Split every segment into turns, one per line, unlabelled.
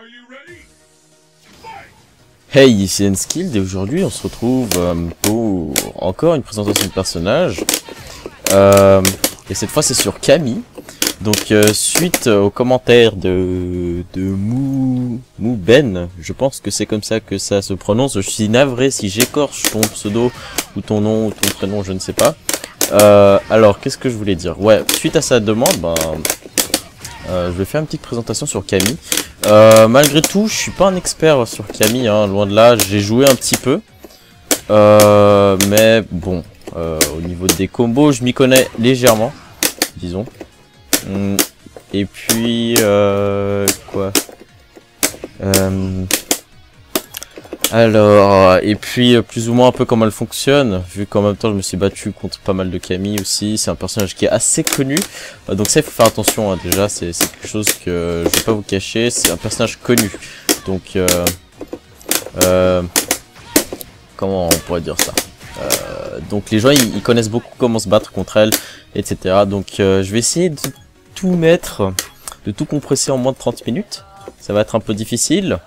Hey, ici Enskilled et aujourd'hui on se retrouve pour encore une présentation de personnage. Et cette fois c'est sur Camille. Donc suite aux commentaires de Mouben, je pense que c'est comme ça que ça se prononce. Je suis navré si j'écorche ton pseudo ou ton nom ou ton prénom, je ne sais pas. Alors qu'est-ce que je voulais dire? Ouais, suite à sa demande, je vais faire une petite présentation sur Camille. Malgré tout, je suis pas un expert sur Camille, hein, loin de là. J'ai joué un petit peu, mais bon, au niveau des combos, je m'y connais légèrement, disons. Et puis quoi alors, et puis plus ou moins un peu comment elle fonctionne, vu qu'en même temps je me suis battu contre pas mal de Camille aussi. C'est un personnage qui est assez connu, donc ça il faut faire attention, hein, déjà c'est quelque chose que je vais pas vous cacher, c'est un personnage connu. Donc comment on pourrait dire ça, donc les gens ils connaissent beaucoup comment se battre contre elle, etc. Donc je vais essayer de tout mettre, de tout compresser en moins de 30 minutes. Ça va être un peu difficile.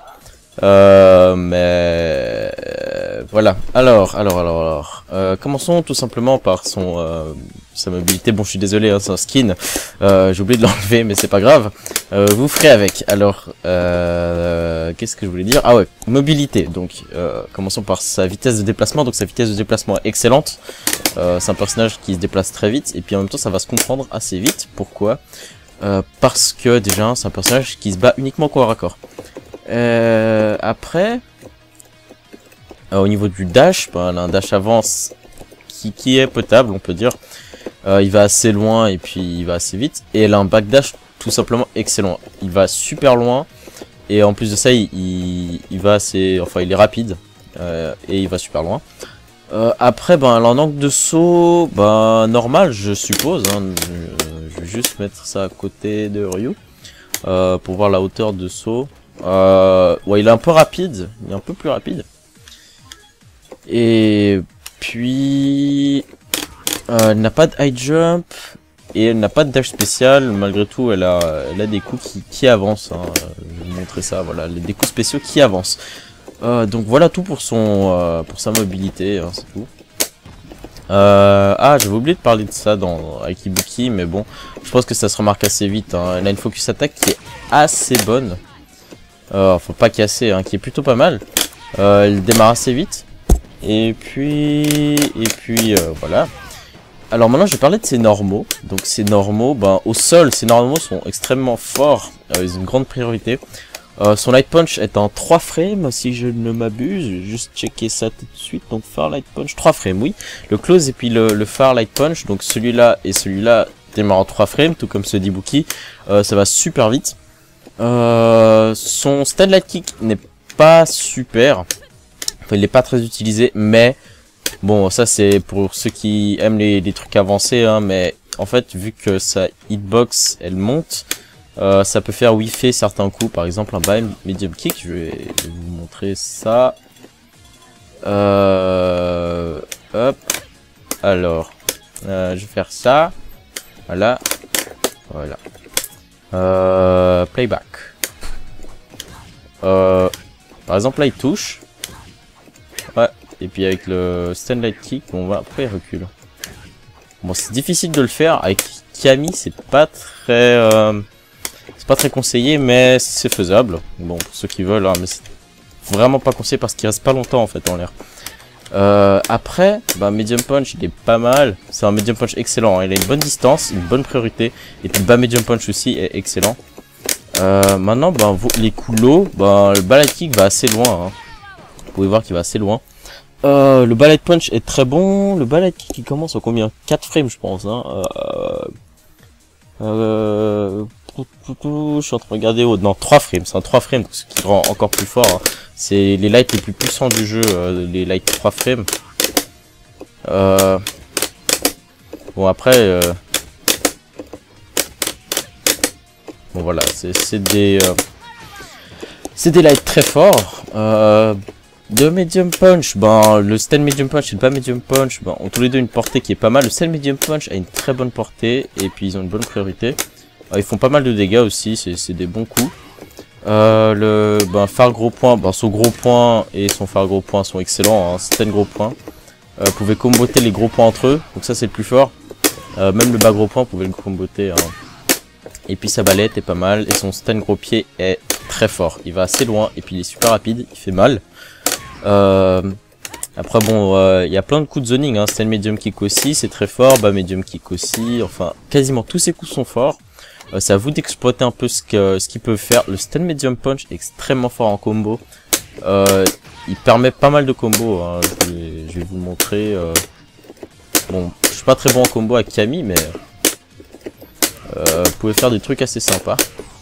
Mais voilà. Alors, commençons tout simplement par sa mobilité. Bon, je suis désolé, hein, c'est un skin. J'ai oublié de l'enlever, mais c'est pas grave. Vous ferez avec. Alors, qu'est-ce que je voulais dire? Ah ouais, mobilité. Donc, commençons par sa vitesse de déplacement. Donc, sa vitesse de déplacement est excellente. C'est un personnage qui se déplace très vite, et puis en même temps, ça va se comprendre assez vite. Pourquoi? Parce que déjà, c'est un personnage qui se bat uniquement corps à corps. Après, au niveau du dash, elle a un dash avance qui est potable, on peut dire. Il va assez loin et puis il va assez vite. Et elle a un backdash tout simplement excellent. Il va super loin et en plus de ça, il va assez, enfin il est rapide et il va super loin. Après, elle a un angle de saut, normal, je suppose. Hein. Je vais juste mettre ça à côté de Ryu pour voir la hauteur de saut. Ouais, il est un peu rapide, il est un peu plus rapide. Et puis elle n'a pas de high jump et elle n'a pas de dash spécial. Malgré tout, elle a des coups qui avancent, hein. Je vais vous montrer ça, voilà, des coups spéciaux qui avancent. Donc voilà tout pour pour sa mobilité, hein, c'est tout. J'avais oublié de parler de ça avec Ibuki, mais bon, je pense que ça se remarque assez vite, hein. Elle a une focus attack qui est assez bonne. Faut pas casser, hein, qui est plutôt pas mal. Elle démarre assez vite. Et puis voilà. Alors maintenant je vais parler de ses normaux. Donc ces normaux, au sol, ces normaux sont extrêmement forts. Ils ont une grande priorité. Son light punch est en 3 frames si je ne m'abuse. Je vais juste checker ça tout de suite. Donc far light punch, 3 frames, oui. Le close et puis le far light punch. Donc celui-là et celui-là démarrent en 3 frames, tout comme ce d'Ibuki. Ça va super vite. Son stand light kick n'est pas super, enfin il n'est pas très utilisé, mais bon, ça c'est pour ceux qui aiment les trucs avancés, hein, mais en fait vu que sa hitbox elle monte, ça peut faire whiffer certains coups. Par exemple un bas medium kick, je vais vous montrer ça. Hop, alors je vais faire ça, voilà. Playback. Par exemple là il touche. Ouais. Et puis avec le stand light kick, après il recule. Bon, c'est difficile de le faire avec Camille, c'est pas très conseillé, mais c'est faisable. Bon, pour ceux qui veulent, hein, mais c'est vraiment pas conseillé parce qu'il reste pas longtemps en fait en l'air. Après, medium punch il est pas mal. C'est un medium punch excellent, hein. Il a une bonne distance, une bonne priorité. Et puis le bas medium punch aussi est excellent. Maintenant, les coups low, le bas light kick va assez loin, hein. Vous pouvez voir qu'il va assez loin. Le bas light punch est très bon. Le bas light kick il commence à combien? 4 frames je pense, hein. Je suis en train de regarder. Non, 3 frames, c'est un 3 frames, ce qui rend encore plus fort, hein. C'est les lights les plus puissants du jeu, les lights 3 frames. Bon après, bon voilà, c'est des lights très forts. De medium punch, le stand medium punch et le bas medium punch, ont tous les deux une portée qui est pas mal. Le stand medium punch a une très bonne portée et puis ils ont une bonne priorité. Ils font pas mal de dégâts aussi, c'est des bons coups. Phare gros point, son gros point et son phare gros point sont excellents, hein, stun gros point. Vous pouvez comboter les gros points entre eux, donc ça c'est le plus fort. Même le bas gros point, vous pouvez le comboter. Hein. Et puis sa balette est pas mal, et son stun gros pied est très fort. Il va assez loin, et puis il est super rapide, il fait mal. Après bon, il y a plein de coups de zoning, hein. Stun medium kick aussi, c'est très fort, bas medium kick aussi, enfin quasiment tous ses coups sont forts. C'est à vous d'exploiter un peu ce qu'il peut faire. Le stun medium punch est extrêmement fort en combo. Il permet pas mal de combos, hein. Je vais vous le montrer. Bon, je suis pas très bon en combo avec Camille, mais vous pouvez faire des trucs assez sympas.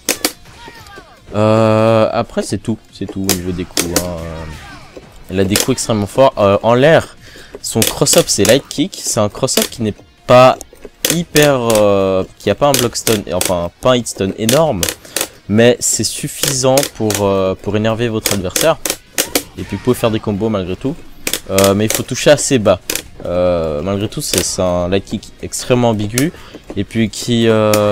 Après c'est tout au niveau des coups, hein. Elle a des coups extrêmement forts. En l'air, son cross-up c'est light kick. C'est un cross-up qui n'est pas hyper... qui a pas un block stun, enfin pas un hit stun énorme. Mais c'est suffisant pour énerver votre adversaire. Et puis vous pouvez faire des combos malgré tout. Mais il faut toucher assez bas. Malgré tout c'est un light kick extrêmement ambigu. Et puis qui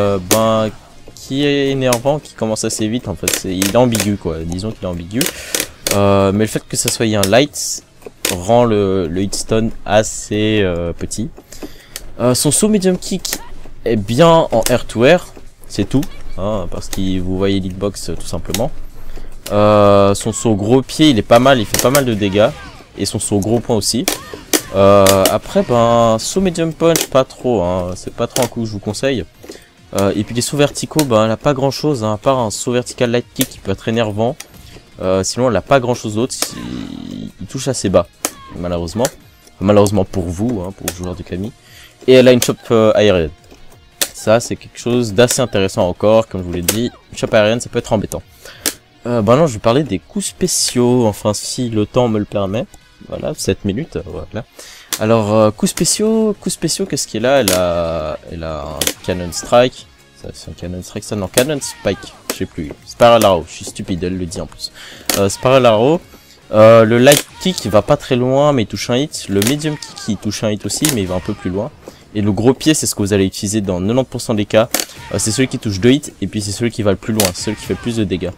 est énervant, qui commence assez vite en fait. Il est ambigu quoi, disons qu'il est ambigu. Mais le fait que ça soit un light rend le hit stun assez petit. Son saut medium kick est bien en air to air, c'est tout, hein, parce que vous voyez l'hitbox tout simplement. Son saut gros pied il est pas mal, il fait pas mal de dégâts, et son saut gros point aussi. Après saut medium punch pas trop, hein, c'est pas trop un coup que je vous conseille. Et puis les sauts verticaux, elle a pas grand chose, hein, à part un saut vertical light kick qui peut être énervant. Sinon elle a pas grand chose d'autre, il touche assez bas, malheureusement. Malheureusement pour vous, hein, pour le joueur de Camille. Et elle a une chope aérienne. Ça c'est quelque chose d'assez intéressant encore, comme je vous l'ai dit. Une chope aérienne ça peut être embêtant. Non, je vais parler des coups spéciaux, enfin si le temps me le permet. Voilà, 7 minutes, voilà. Alors, coups spéciaux, qu'est-ce qu'il a? Elle a un Cannon Strike. Ça, c'est un Cannon Strike, ça, non, Cannon Spike, je sais plus. Spiral Arrow, je suis stupide, elle le dit en plus. Spiral Arrow. Le light kick il va pas très loin mais il touche un hit. Le medium kick il touche un hit aussi mais il va un peu plus loin. Et le gros pied c'est ce que vous allez utiliser dans 90% des cas. C'est celui qui touche 2 hits et puis c'est celui qui va le plus loin, c'est celui qui fait plus de dégâts.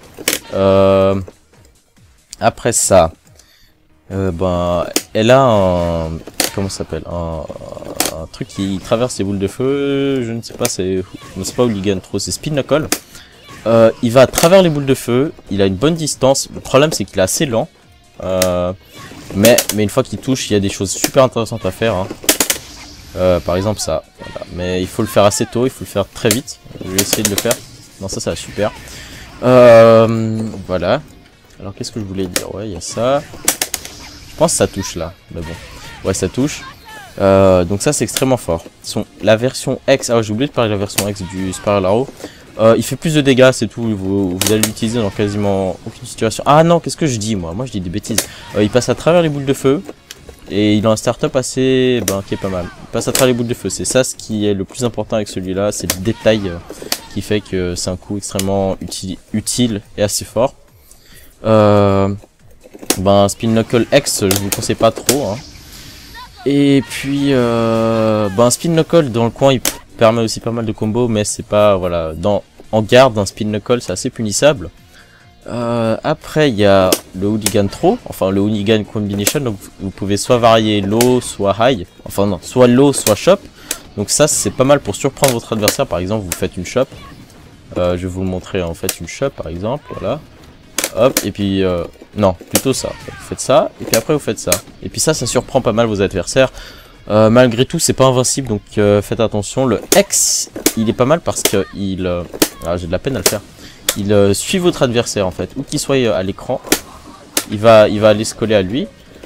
Après ça, elle a un... Comment ça s'appelle, un truc qui traverse les boules de feu, je ne sais pas, c'est pas Hooligan trop, c'est Speed Knuckle. Il va à travers les boules de feu, il a une bonne distance, le problème c'est qu'il est assez lent. Mais une fois qu'il touche, il y a des choses super intéressantes à faire, hein. Par exemple ça, voilà. Mais il faut le faire assez tôt, il faut le faire très vite. Je vais essayer de le faire. Non, ça va super. Voilà. Alors qu'est-ce que je voulais dire? Ouais, il y a ça. Je pense que ça touche là, mais bon. Ouais, ça touche. Donc ça c'est extrêmement fort. La version X, j'ai oublié de parler de la version X du Spiral Arrow. Il fait plus de dégâts, c'est tout. Vous allez l'utiliser dans quasiment aucune situation. Ah non, qu'est-ce que je dis moi je dis des bêtises. Il passe à travers les boules de feu. Et il a un startup assez... qui est pas mal. Il passe à travers les boules de feu. C'est ça ce qui est le plus important avec celui-là. C'est le détail qui fait que c'est un coup extrêmement utile et assez fort. Speed Knuckle X, je vous conseille pas trop, hein. Et puis Speed Knuckle dans le coin il permet aussi pas mal de combos, mais c'est pas, voilà, en garde un Speed Knuckle c'est assez punissable. Après il y a le Hooligan Throw, enfin le Hooligan Combination, donc vous pouvez soit varier low soit high, enfin non, soit low soit chop. Donc ça c'est pas mal pour surprendre votre adversaire. Par exemple vous faites une chop, je vais vous le montrer, en fait une chop par exemple, voilà. Hop, et puis non, plutôt ça. Vous faites ça, et puis après vous faites ça. Et puis ça surprend pas mal vos adversaires. Malgré tout, c'est pas invincible, donc faites attention. Le X, il est pas mal parce que j'ai de la peine à le faire. Il suit votre adversaire en fait, où qu'il soit à l'écran. Il va aller se coller à lui.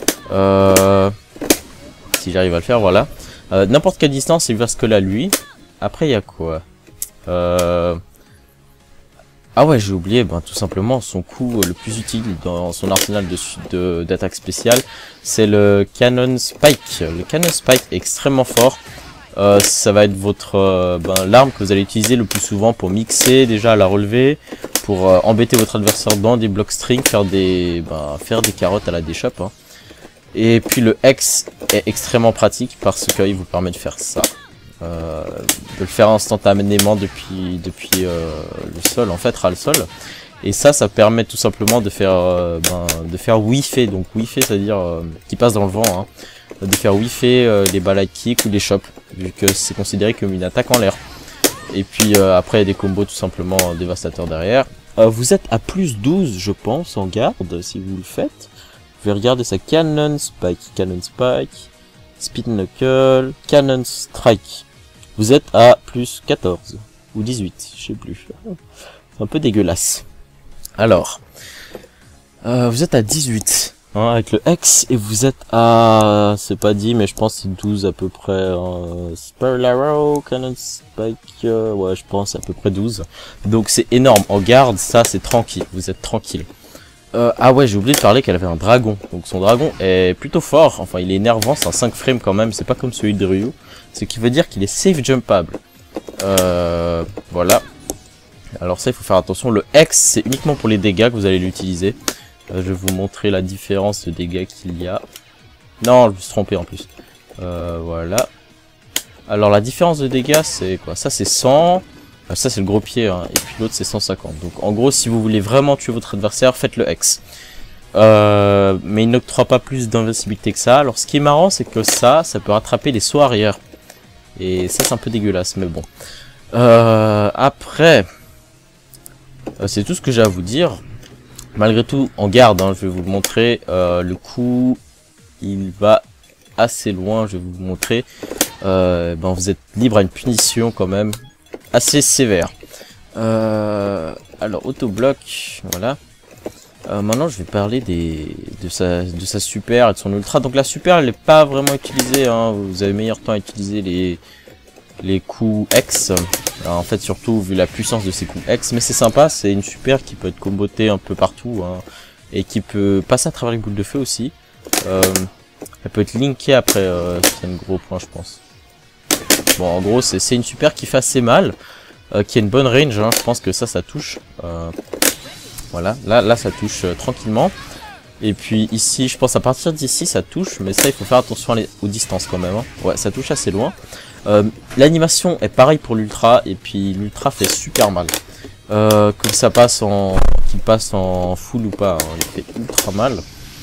Si j'arrive à le faire, voilà. N'importe quelle distance, il va se coller à lui. Après, il y a quoi? Ah ouais, j'ai oublié, tout simplement, son coup le plus utile dans son arsenal d'attaque spéciale, c'est le Cannon Spike. Le Cannon Spike est extrêmement fort. Ça va être votre l'arme que vous allez utiliser le plus souvent pour mixer déjà à la relevée, pour embêter votre adversaire dans des blocs string, faire des carottes à la déchoppe, hein. Et puis le X est extrêmement pratique parce qu'il vous permet de faire ça. De le faire instantanément depuis le sol, en fait, ras le sol. Et ça permet tout simplement de faire whiffer. Donc whiffer, c'est-à-dire qui passe dans le vent, hein, de faire whiffer les balles kick ou les chops, vu que c'est considéré comme une attaque en l'air. Et puis après il y a des combos tout simplement dévastateurs derrière. Vous êtes à plus 12 je pense en garde si vous le faites. Je vais regarder ça. Cannon Spike, Speed Knuckle, Cannon Strike. Vous êtes à plus 14 ou 18, je sais plus. C'est un peu dégueulasse. Alors, vous êtes à 18 hein, avec le X et vous êtes à, c'est pas dit mais je pense c'est 12 à peu près. Spiral Arrow, Cannon Spike, ouais je pense à peu près 12. Donc c'est énorme. En garde, ça c'est tranquille, vous êtes tranquille. Ah ouais, j'ai oublié de parler qu'elle avait un dragon. Donc son dragon est plutôt fort. Enfin, il est énervant, c'est un 5 frames quand même. C'est pas comme celui de Ryu. Ce qui veut dire qu'il est safe jumpable. Voilà. Alors ça, il faut faire attention. Le X, c'est uniquement pour les dégâts que vous allez l'utiliser. Je vais vous montrer la différence de dégâts qu'il y a. Non, je me suis trompé en plus. Voilà. Alors la différence de dégâts, c'est quoi? Ça, c'est 100. Ça c'est le gros pied hein, et puis l'autre c'est 150. Donc en gros si vous voulez vraiment tuer votre adversaire, faites le X. Mais il n'octroie pas plus d'invincibilité que ça. Alors ce qui est marrant c'est que ça peut rattraper les sauts arrière. Et ça c'est un peu dégueulasse mais bon. Après, c'est tout ce que j'ai à vous dire. Malgré tout en garde, hein, je vais vous le montrer. Le coup il va assez loin, je vais vous le montrer. Vous êtes libre à une punition quand même. Assez sévère. Alors autobloc, voilà. Maintenant je vais parler de sa super et de son ultra. Donc la super elle n'est pas vraiment utilisée, hein. Vous avez meilleur temps à utiliser les coups X. Alors, en fait surtout vu la puissance de ces coups X. Mais c'est sympa, c'est une super qui peut être combotée un peu partout hein, et qui peut passer à travers les boules de feu aussi. Elle peut être linkée après certains gros points je pense. Bon en gros c'est une super qui fait assez mal, qui a une bonne range, hein. Je pense que ça touche. Voilà, là ça touche tranquillement. Et puis ici je pense à partir d'ici ça touche, mais ça il faut faire attention aux distances quand même hein. Ouais ça touche assez loin. L'animation est pareil pour l'ultra, et puis l'ultra fait super mal. Que ça passe qu'il passe en full ou pas, hein. Il fait ultra mal.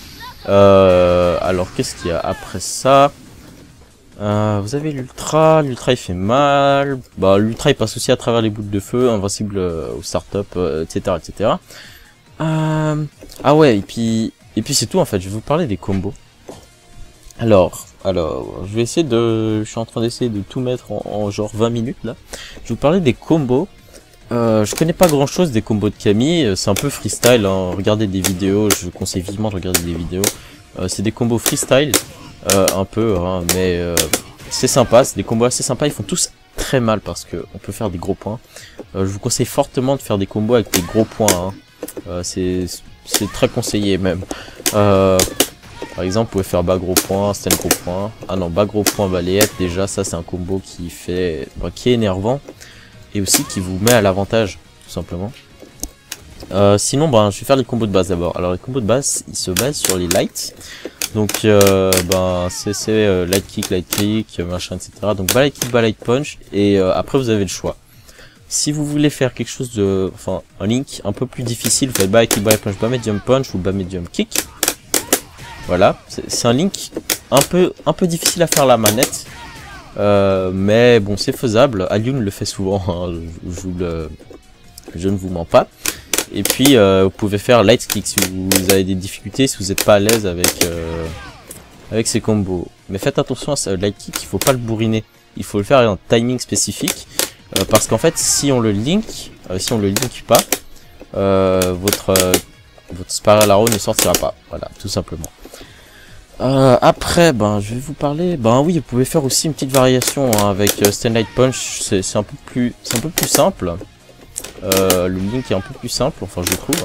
Alors qu'est-ce qu'il y a après ça? Vous avez l'ultra il fait mal. Bah l'ultra il passe aussi à travers les boules de feu, invincible au start-up, etc. etc. Ah ouais, et puis c'est tout en fait, je vais vous parler des combos. Alors, je vais essayer je suis en train d'essayer de tout mettre en genre 20 minutes là. Je vais vous parler des combos. Je connais pas grand chose des combos de Camille, c'est un peu freestyle, hein. Regardez des vidéos, je vous conseille vivement de regarder des vidéos. C'est des combos freestyle. Un peu hein, mais c'est sympa, c'est des combos assez sympas, ils font tous très mal parce que on peut faire des gros points. Je vous conseille fortement de faire des combos avec des gros points hein. C'est très conseillé même. Par exemple vous pouvez faire bas gros point, stand gros point. Ah non, bas gros point balayette, déjà ça c'est un combo qui fait qui est énervant et aussi qui vous met à l'avantage tout simplement. Sinon je vais faire les combos de base d'abord. Alors les combos de base ils se basent sur les lights. Donc c'est light kick, machin, etc. Donc light kick, light punch, et après vous avez le choix. Si vous voulez faire quelque chose un link un peu plus difficile, vous faites bas kick, bas punch, bas medium punch ou bas medium kick. Voilà, c'est un link un peu difficile à faire à la manette, mais bon c'est faisable. Alioun le fait souvent, hein, je ne vous mens pas. Et puis vous pouvez faire light kick si vous avez des difficultés, si vous n'êtes pas à l'aise avec ces combos. Mais faites attention à ce light kick, il faut pas le bourriner. Il faut le faire avec un timing spécifique. Parce qu'en fait si on le link pas, votre Spiral Arrow ne sortira pas. Voilà, tout simplement. Après je vais vous parler. Oui, vous pouvez faire aussi une petite variation hein, avec Stand Punch, c'est un peu plus simple. Le link est un peu plus simple, enfin je trouve.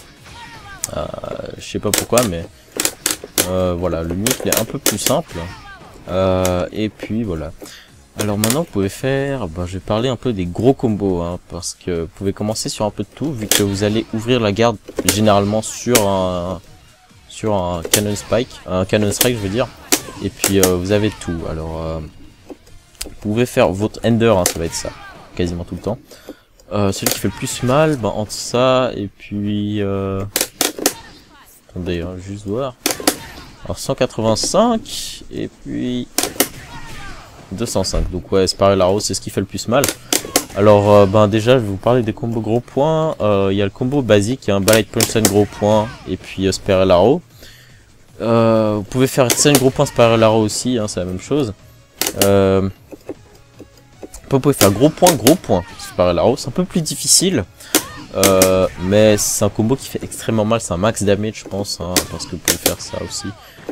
Je sais pas pourquoi, mais voilà, le link est un peu plus simple. Et puis voilà. Alors maintenant vous pouvez faire, je vais parler un peu des gros combos, hein, parce que vous pouvez commencer sur un peu de tout, vu que vous allez ouvrir la garde généralement sur un Cannon Spike, un Cannon Strike je veux dire. Et puis vous avez tout. Alors vous pouvez faire votre Ender, hein, ça va être ça, quasiment tout le temps. Celui qui fait le plus mal, ben, entre ça et puis... Attendez, hein, juste voir. Alors 185 et puis 205. Donc ouais, Spiral Arrow, c'est ce qui fait le plus mal. Alors ben déjà, je vais vous parler des combos gros points. Il y a le combo basique, il y a un Ballet Punch gros point et puis Spiral Arrow. Vous pouvez faire Sen gros point, Spiral Arrow aussi, hein, c'est la même chose. Vous pouvez faire gros point, Spiral Arrow. C'est un peu plus difficile. Mais c'est un combo qui fait extrêmement mal, c'est un max damage je pense, hein, parce que vous pouvez faire ça aussi.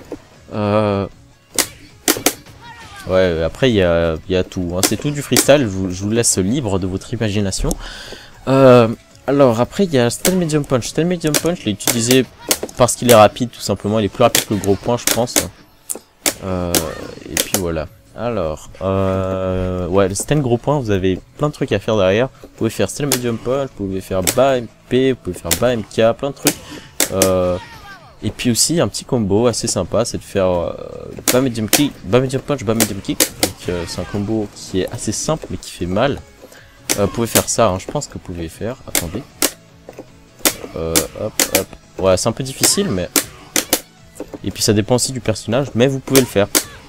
Ouais, après il y a tout, hein. C'est tout du freestyle, je vous laisse libre de votre imagination. Alors après il y a Stun Medium Punch. Stun Medium Punch, je l'ai utilisé parce qu'il est rapide tout simplement, il est plus rapide que le gros point je pense. Et puis voilà. Alors, ouais, le stun gros point, vous avez plein de trucs à faire derrière. Vous pouvez faire stun medium punch, vous pouvez faire bas MP, vous pouvez faire bas MK, plein de trucs. Et puis aussi un petit combo assez sympa, c'est de faire bas medium kick, bas medium punch, bas medium kick. Donc c'est un combo qui est assez simple mais qui fait mal. Vous pouvez faire ça, hein, je pense que vous pouvez faire. Attendez. Hop, hop. Ouais, c'est un peu difficile, mais. Et puis ça dépend aussi du personnage, mais vous pouvez le faire.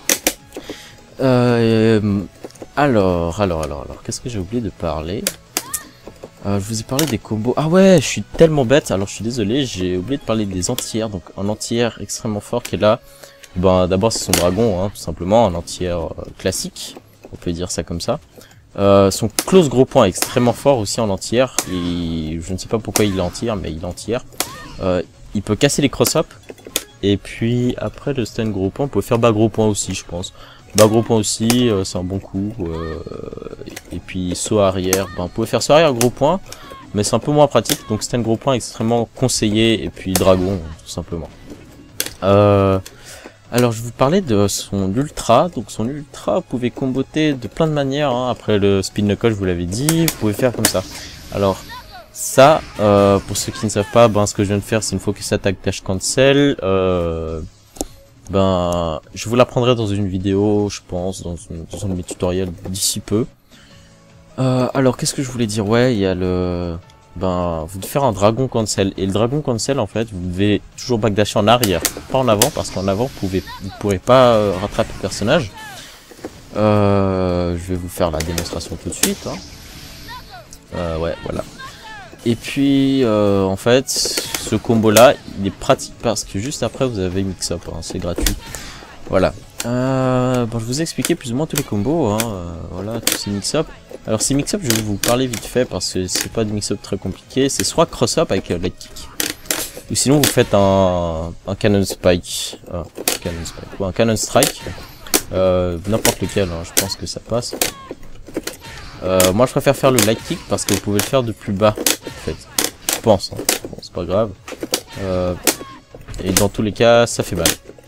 Alors, qu'est-ce que j'ai oublié de parler? Je vous ai parlé des combos. Ah ouais, je suis tellement bête. Alors, je suis désolé, j'ai oublié de parler des anti-airs. Donc, un anti-air extrêmement fort qui est là. Ben, d'abord, c'est son dragon, hein, tout simplement, un anti-air classique. On peut dire ça comme ça. Son close gros point est extrêmement fort aussi en anti-air. Et je ne sais pas pourquoi il est anti-air, mais il est anti-air. Il peut casser les cross-up. Et puis, après le stun gros point, on peut faire bas gros point aussi, je pense. Bas gros point aussi, c'est un bon coup. Et puis saut arrière, ben, vous pouvez faire saut arrière gros point, mais c'est un peu moins pratique. Donc stun gros point extrêmement conseillé. Et puis dragon, tout simplement. Alors je vais vous parler de son ultra. Donc son ultra, vous pouvez comboter de plein de manières. Hein. Après le spin knuckle, je vous l'avais dit, vous pouvez faire comme ça. Alors ça, pour ceux qui ne savent pas, ben ce que je viens de faire, c'est une focus attack dash cancel. Ben, je vous l'apprendrai dans une vidéo, je pense, dans un de mes tutoriels d'ici peu. Alors, qu'est-ce que je voulais dire? Ouais, il y a le... Ben, vous devez faire un dragon cancel. Et le dragon cancel, en fait, vous devez toujours backdasher en arrière, pas en avant, parce qu'en avant, vous pourrez pas rattraper le personnage. Je vais vous faire la démonstration tout de suite. Hein. Ouais, voilà. Et puis, en fait, ce combo-là, il est pratique parce que juste après, vous avez mix-up, hein, c'est gratuit. Voilà. Bon, je vous ai expliqué plus ou moins tous les combos, hein, voilà, tous ces mix-up. Alors, ces mix-up, je vais vous parler vite fait parce que c'est pas de mix-up très compliqué. C'est soit cross-up avec light kick, ou sinon vous faites un cannon spike, ou un cannon strike, n'importe lequel, hein, je pense que ça passe. Moi je préfère faire le light kick parce que vous pouvez le faire de plus bas en fait. Je pense, hein. Bon c'est pas grave. Et dans tous les cas ça fait mal.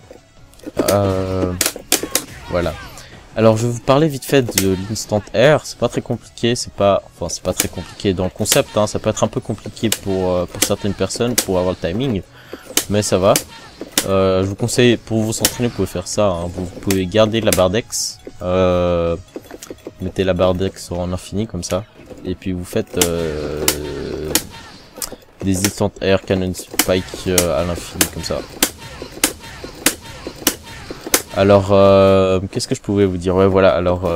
Voilà. Alors je vais vous parler vite fait de l'instant air. C'est pas très compliqué, c'est pas très compliqué dans le concept, hein. Ça peut être un peu compliqué pour certaines personnes pour avoir le timing, mais ça va. Je vous conseille, pour vous s'entraîner, vous pouvez faire ça, hein. Vous pouvez garder la barre d'ex. Mettez la barre d'ex en infini comme ça. Et puis vous faites des instant air cannon spike à l'infini comme ça. Alors qu'est-ce que je pouvais vous dire? Ouais voilà, alors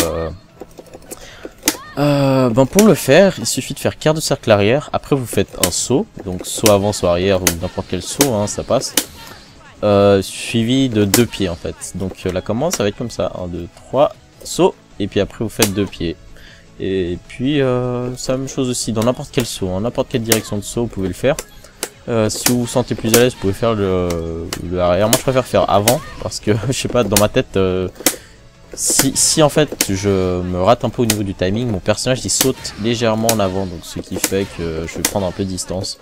ben pour le faire, il suffit de faire quart de cercle arrière. Après vous faites un saut, donc saut avant, saut arrière ou n'importe quel saut, hein, ça passe. Suivi de 2 pieds en fait. Donc la commande ça va être comme ça, 1, 2, 3, saut. Et puis après vous faites 2 pieds. Et puis c'est la même chose aussi dans n'importe quel saut, hein, n'importe quelle direction de saut vous pouvez le faire. Si vous vous sentez plus à l'aise, vous pouvez faire le arrière. Moi je préfère faire avant parce que je sais pas, dans ma tête, si en fait je me rate un peu au niveau du timing, mon personnage il saute légèrement en avant, donc ce qui fait que je vais prendre un peu de distance.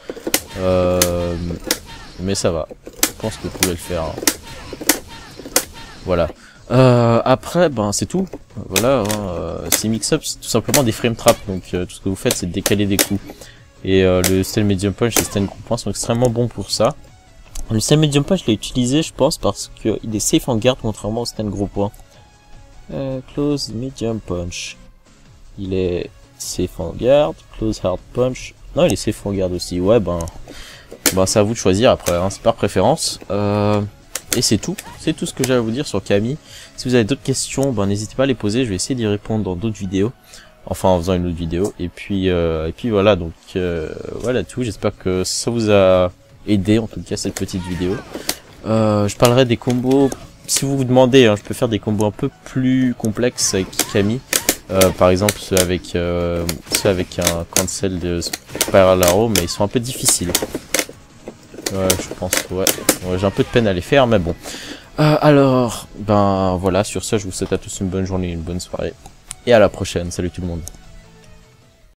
Mais ça va, je pense que vous pouvez le faire. Hein. Voilà. Après, ben c'est tout. Voilà, hein, ces mix-up, c'est tout simplement des frame traps. Donc tout ce que vous faites, c'est de décaler des coups. Et le stun medium punch et le stun gros point sont extrêmement bons pour ça. Le stun medium punch, je l'ai utilisé, je pense, parce qu'il est safe en garde, contrairement au stun gros point. Close medium punch. Il est safe en garde, close hard punch. Non, il est safe en garde aussi. Ouais, ben c'est à vous de choisir après, hein, c'est par préférence. Et c'est tout ce que j'ai à vous dire sur Camille. Si vous avez d'autres questions, ben n'hésitez pas à les poser, je vais essayer d'y répondre dans d'autres vidéos. Enfin, en faisant une autre vidéo. Et puis voilà, donc voilà tout. J'espère que ça vous a aidé, en tout cas, cette petite vidéo. Je parlerai des combos. Si vous vous demandez, hein, je peux faire des combos un peu plus complexes avec Camille. Par exemple, ceux avec un cancel de Spiral Arrow, mais ils sont un peu difficiles. Ouais, je pense, ouais j'ai un peu de peine à les faire, mais bon. Alors, ben voilà, sur ça, je vous souhaite à tous une bonne journée, une bonne soirée. Et à la prochaine, salut tout le monde.